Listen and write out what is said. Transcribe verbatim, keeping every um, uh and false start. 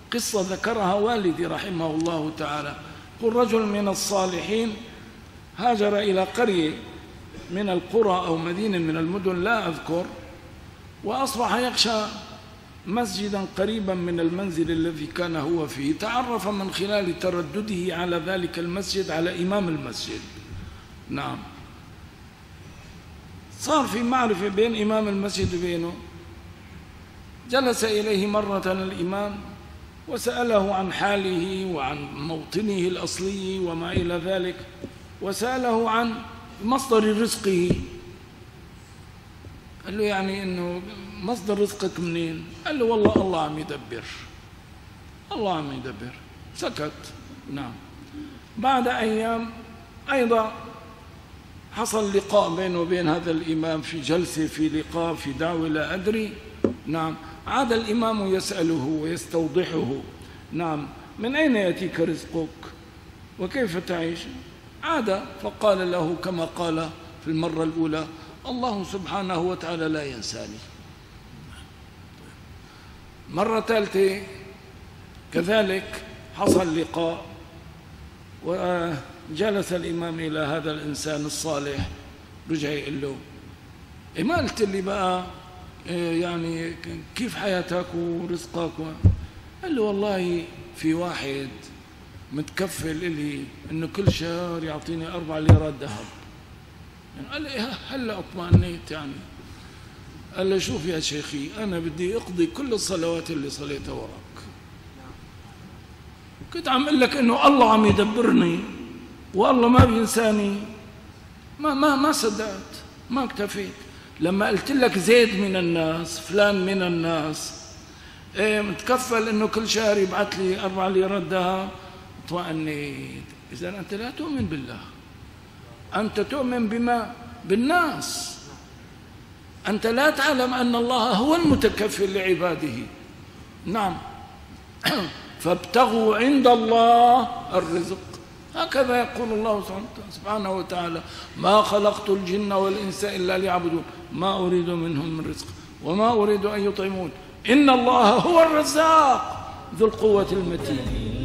قصة ذكرها والدي رحمه الله تعالى. قل رجل من الصالحين هاجر إلى قرية من القرى أو مدينة من المدن لا أذكر، وأصبح يخشى مسجدا قريبا من المنزل الذي كان هو فيه. تعرف من خلال تردده على ذلك المسجد على إمام المسجد. نعم، صار في معرفة بين إمام المسجد وبينه. جلس إليه مرة الإمام وسأله عن حاله وعن موطنه الأصلي وما إلى ذلك، وسأله عن مصدر رزقه. قال له يعني إنه مصدر رزقك منين؟ قال له والله الله عم يدبر، الله عم يدبر. سكت. نعم. بعد أيام أيضا حصل لقاء بينه وبين هذا الإمام في جلسة، في لقاء، في دعوة، لا أدري. نعم. عاد الإمام يسأله ويستوضحه. نعم، من أين يأتيك رزقك وكيف تعيش؟ عاد فقال له كما قال في المرة الأولى: الله سبحانه وتعالى لا ينساني. مرة ثالثة كذلك حصل لقاء، وجلس الإمام إلى هذا الإنسان الصالح، رجع يقول له: إيه ما قلت لي بقى يعني كيف حياتك ورزقك؟ قال له: والله في واحد متكفل إلي إنه كل شهر يعطيني أربع ليرات ذهب. يعني قال لي: هلا اطمأنيت يعني. قال له: شوف يا شيخي، أنا بدي أقضي كل الصلوات اللي صليتها وراك. كنت عم أقول لك إنه الله عم يدبرني والله ما بينساني، ما ما ما صدقت، ما اكتفيت. لما قلت لك زيد من الناس، فلان من الناس إيه متكفل إنه كل شهر يبعث لي أربع ليرات ذهب، اطمأنيت. إذا أنت لا تؤمن بالله، أنت تؤمن بما بالناس. أنت لا تعلم أن الله هو المتكفل لعباده. نعم. فابتغوا عند الله الرزق، هكذا يقول الله سبحانه وتعالى: ما خلقت الجن والإنس إلا ليعبدون ما أريد منهم من رزق وما أريد أن يطعمون إن الله هو الرزاق ذو القوة المتين.